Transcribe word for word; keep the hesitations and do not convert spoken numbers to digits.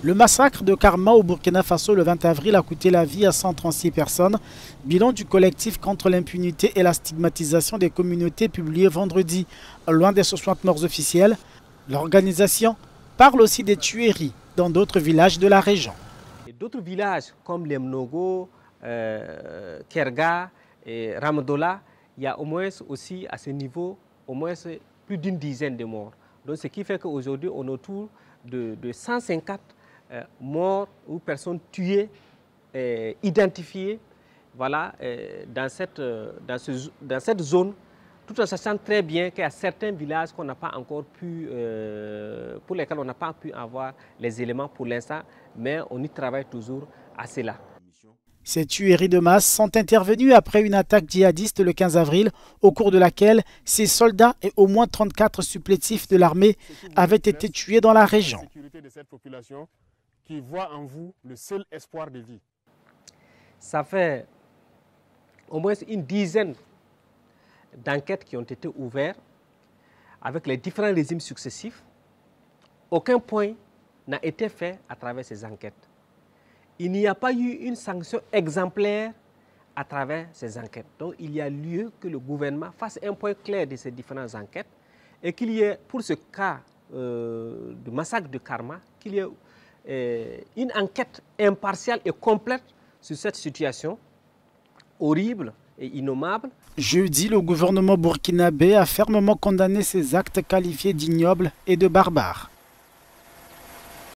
Le massacre de Karma au Burkina Faso le vingt avril a coûté la vie à cent trente-six personnes. Bilan du collectif contre l'impunité et la stigmatisation des communautés publié vendredi. Loin des soixante morts officiels, l'organisation parle aussi des tueries dans d'autres villages de la région. D'autres villages comme les Mnogo, euh, Kerga et Ramdola, il y a au moins aussi à ce niveau au moins plus d'une dizaine de morts. Donc, ce qui fait qu'aujourd'hui on est autour de, de cent cinquante euh, morts ou personnes tuées, euh, identifiées, voilà, euh, dans, cette, euh, dans, ce, dans cette zone, tout en sachant très bien qu'il y a certains villages qu'on n'a pas encore pu, euh, pour lesquels on n'a pas pu avoir les éléments pour l'instant, mais on y travaille toujours à cela. Ces tueries de masse sont intervenues après une attaque djihadiste le quinze avril, au cours de laquelle ces soldats et au moins trente-quatre supplétifs de l'armée avaient été tués dans la région. La sécurité de cette population qui voit en vous le seul espoir de vie. Ça fait au moins une dizaine d'enquêtes qui ont été ouvertes avec les différents régimes successifs. Aucun point n'a été fait à travers ces enquêtes. Il n'y a pas eu une sanction exemplaire à travers ces enquêtes. Donc il y a lieu que le gouvernement fasse un point clair de ces différentes enquêtes et qu'il y ait, pour ce cas euh, de massacre de Karma, qu'il y ait euh, une enquête impartiale et complète sur cette situation horrible et innommable. Jeudi, le gouvernement burkinabé a fermement condamné ces actes qualifiés d'ignobles et de barbares.